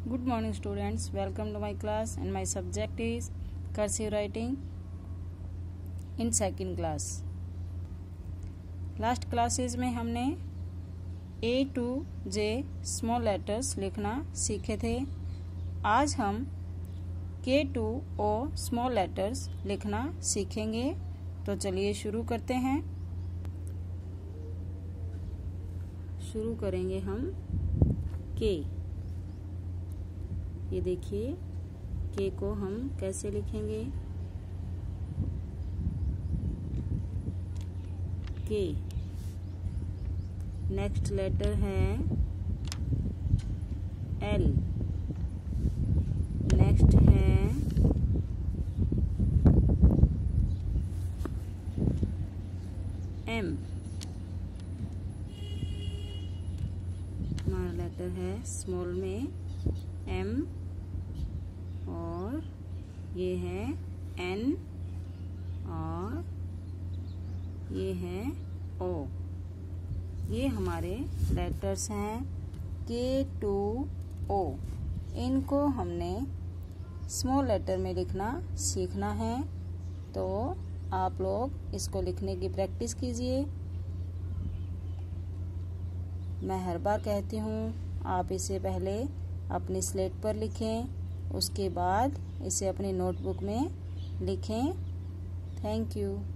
Good morning students, welcome to my class and my subject is cursive writing in second class. Last classes में हमने A to J small letters लिखना सीखे थे. आज हम K to O small letters लिखना सीखेंगे. तो चलिए शुरू करते हैं. शुरू करेंगे हम K. ये देखिए के को हम कैसे लिखेंगे. के. नेक्स्ट लेटर है एल. नेक्स्ट है एम. हमारा लेटर है स्मॉल में एम और ये है एन और ये है ओ. ये हमारे लेटर्स हैं के टू ओ. इनको हमने स्मॉल लेटर में लिखना सीखना है. तो आप लोग इसको लिखने की प्रैक्टिस कीजिए. मैं हर बार कहती हूँ आप इसे पहले अपनी स्लेट पर लिखें, उसके बाद इसे अपनी नोटबुक में लिखें. Thank you.